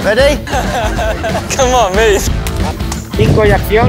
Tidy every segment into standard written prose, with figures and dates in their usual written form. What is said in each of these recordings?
Ready? Come on, mate. 5 y acción.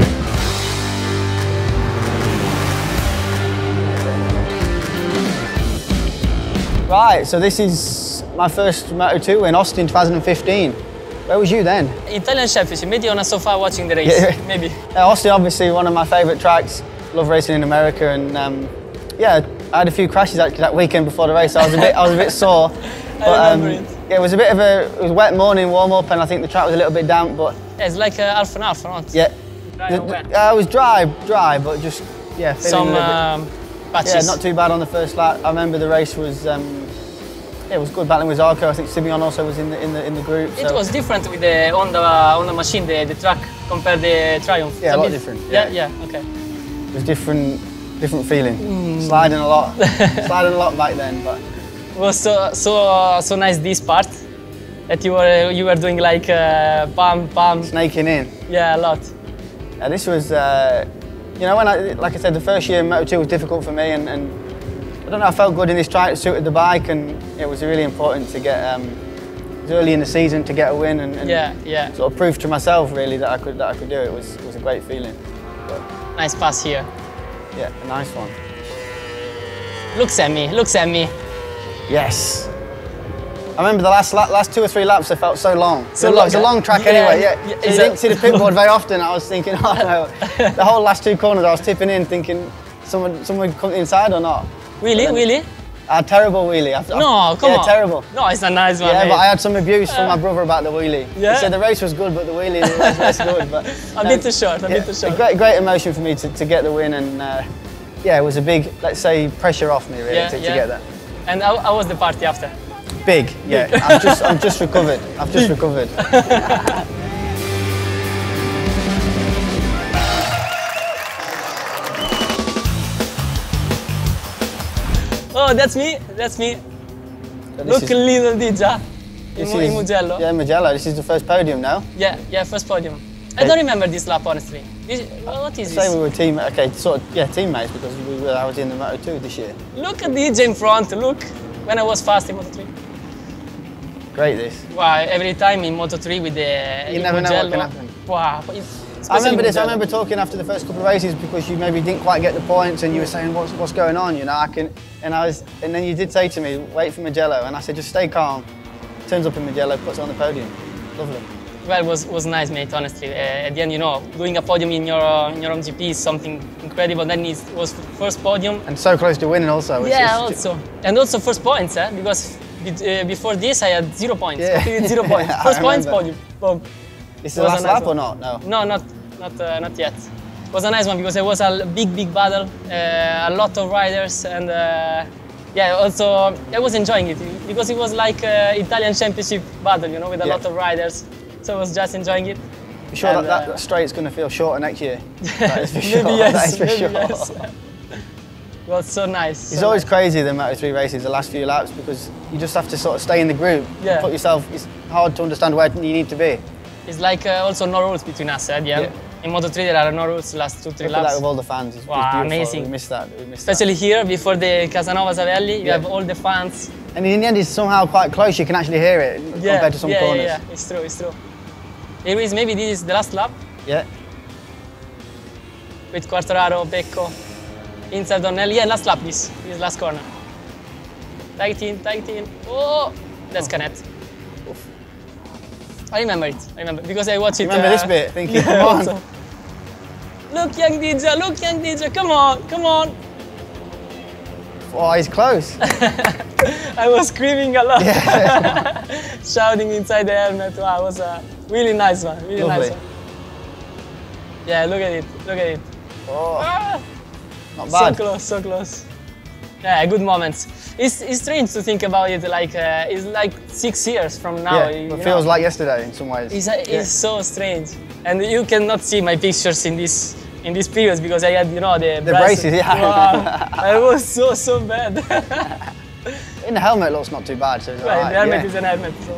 Right, so this is my first Moto2 in Austin 2015. Where was you then? Italian championship, maybe on a sofa watching the race, Yeah. maybe. Austin, obviously one of my favourite tracks. Love racing in America, and yeah, I had a few crashes actually that weekend before the race. I was a bit sore. I remember it. Yeah, it was a wet morning warm up, and I think the track was a little bit damp, but Yeah, it's like half and half, not? yeah, Dry or wet? it was dry, but just yeah, feeling Some a little bit, patches. yeah, not too bad on the first lap. I remember the race was. Yeah, it was good battling with Zarco. I think Simeon also was in the group. It so. was different with the on the machine, the track compared to the Triumph. Yeah, It's a lot bit- different, Yeah, yeah. yeah, okay. It was different feeling. Sliding a lot, sliding a lot back then. But It was so nice this part that you were doing like pam. snaking in. Yeah, a lot. Yeah, this was, you know, like I said, the first year in Moto2 was difficult for me, and I don't know, I felt good in this track. It suited the bike, and it was really important to get it was early in the season to get a win, and Yeah. sort of prove to myself really that I could do it. It was a great feeling. But, Nice pass here. yeah, a nice one. Looks at me. Yes. I remember the last 2 or 3 laps, they felt so long. So It's a long, long track yeah, anyway, yeah, yeah. yeah, So you is didn't it- see the pit board very often. I was thinking, oh no. The whole last 2 corners, I was tipping in thinking, someone come inside or not. Really? I had terrible wheelie. No, come yeah, on. terrible. No, it's a nice one. Yeah, mate. but I had some abuse from my brother about the wheelie. Yeah? He said the race was good, but the wheelie was less good. But, A bit too short, a bit too a short. great emotion for me to get the win, and yeah, it was a big, let's say, pressure off me really to get that. And how was the party after? Big, yeah. I'm just recovered. I've just recovered. Oh, that's me. So this Look, is- little Dija this in is- Mugello. Yeah, Mugello. This is the first podium now. Yeah, first podium. I don't remember this lap, honestly. What is Say this? we were teammates because I was in the Moto2 this year. Look at DJ in front, look. When I was fast in Moto3. Great this. Wow, every time in Moto3 with the You never know what Mugello. can happen. Wow. I remember this. I remember talking after the first couple of races because you maybe didn't quite get the points, and you were saying, "What's going on?" You know, and then you did say to me, "Wait for Mugello," and I said, "Just stay calm." Turns up in Mugello, puts it on the podium. Lovely. Well, it was nice, mate, honestly. At the end, you know, doing a podium in your own GP is something incredible. Then it was first podium. And so close to winning also. Yeah, also. And also first points, because before this I had 0 points. Yeah. Completely 0 points. I First points, remember. podium. Boom. Is the was a last nice lap or one. not? No. No, not yet. It was a nice one because it was a big battle, a lot of riders, and yeah, also I was enjoying it because it was like Italian championship battle, you know, with a Yeah. lot of riders. So I was just enjoying it. You sure And, that straight's going to feel shorter next year? That is for sure. Maybe yes, That is for maybe sure. yes. It was so nice. It's so always nice. crazy the Moto3 races, the last few laps, because you just have to sort of stay in the group. Yeah. Put yourself. It's hard to understand where you need to be. It's like also no rules between us at the end. Yeah. In Moto3 there are no rules last 2-3 Look at laps. that with all the fans. It's Wow, beautiful. amazing. We missed that. Especially here before the Casanova Savelli, you Yeah. have all the fans. And in the end, it's somehow quite close. You can actually hear it compared to some corners. Yeah, it's true. Anyways, maybe this is the last lap Yeah. with Quartararo, Pecco, inside Donnelly. Yeah, last lap this last corner. Tight in. Oh, that's Canet. I remember because I watched it. You remember this bit? Thinking, yeah, come on. also. Look, young Dija, come on. Oh, he's close. I was screaming a lot, Yeah. shouting inside the helmet. Wow, it was a really nice one, Lovely. nice one. Yeah, look at it. Oh, Ah, not bad. so close. Yeah, good moments. It's strange to think about it. Like it's like 6 years from now. Yeah, you it know. feels like yesterday in some ways. It's so strange, and you cannot see my pictures in this period because I had, you know, the braces, yeah. Wow, I was so bad. In the helmet, it looks not too bad. So it's Right, alright, the helmet yeah. is an helmet. So.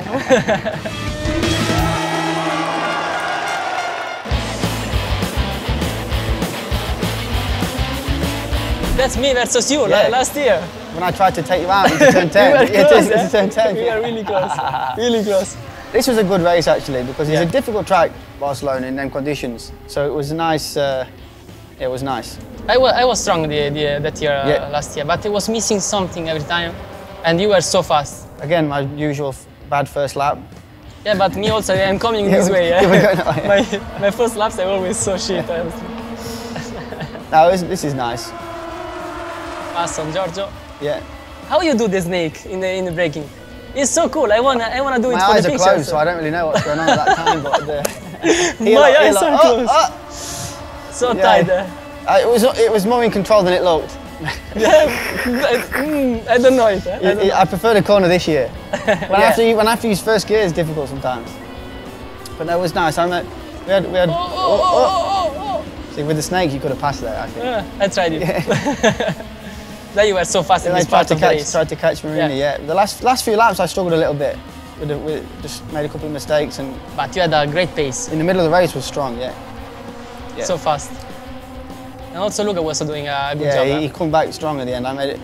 That's me versus you Yeah. last year. When I tried to take you out into turn 10. We were Yeah, close, into turn 10. We were really close. This was a good race actually because it's Yeah. a difficult track, Barcelona, in them conditions. So it was nice. It was nice. I was strong that year, Yeah. last year, but it was missing something every time, and you were so fast. Again, my usual bad first lap. Yeah, but me also, I'm coming Yeah, this way. you were going that way. My first laps are always so shit, honestly. No, this is nice. Pass on Giorgio. Yeah. How you do the snake in the braking? It's so cool. I wanna do it My for eyes the are picture. closed, so I don't really know what's going on at that time. But My eyes are closed. Oh. So Yeah. tight there. It was more in control than it looked. Yeah, I don't know it. I don't know. I prefer the corner this year. When Yeah. when after you use first gear, it's difficult sometimes. But that was nice. We had. See, with the snake, you could have passed that. I think. Yeah, I tried it. Then you were so fast in And I this part of the race. tried to catch Marini. Yeah. The last few laps, I struggled a little bit. We just made a couple of mistakes, and But you had a great pace, in the middle of the race was strong. Yeah. Yeah. so fast. And also Luca was doing a good Yeah, job. he come back strong at the end. I made it.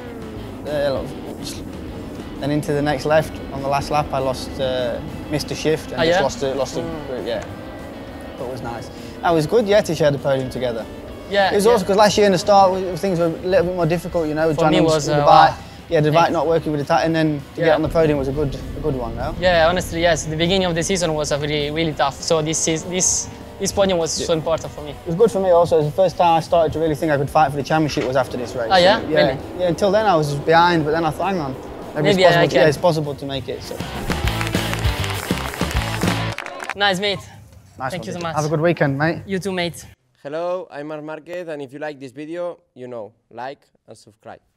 Then into the next left on the last lap, I missed a shift and yeah? lost the group. Yeah, but it was nice. That was good. Yeah, to share the podium together. Yeah, It was also because last year in the start things were a little bit more difficult. You know, For me trying was, with the wow. bike. Yeah, the bike not working with the tire, and then to Yeah. get on the podium was a good one. No. Yeah, honestly, yes. The beginning of the season was a really tough. So this podium was so important for me. It was good for me also. It was the first time I started to really think I could fight for the championship was after this race. Oh, yeah? Yeah. Really? Yeah. Until then I was just behind, but then I thought, hang on, Maybe it's I possible. can. Yeah, it's possible to make it. So. Nice, mate. Nice Thank one, you so Vicky. much. Have a good weekend, mate. You too, mate. Hello, I'm Marc Marquez, and if you like this video, like and subscribe.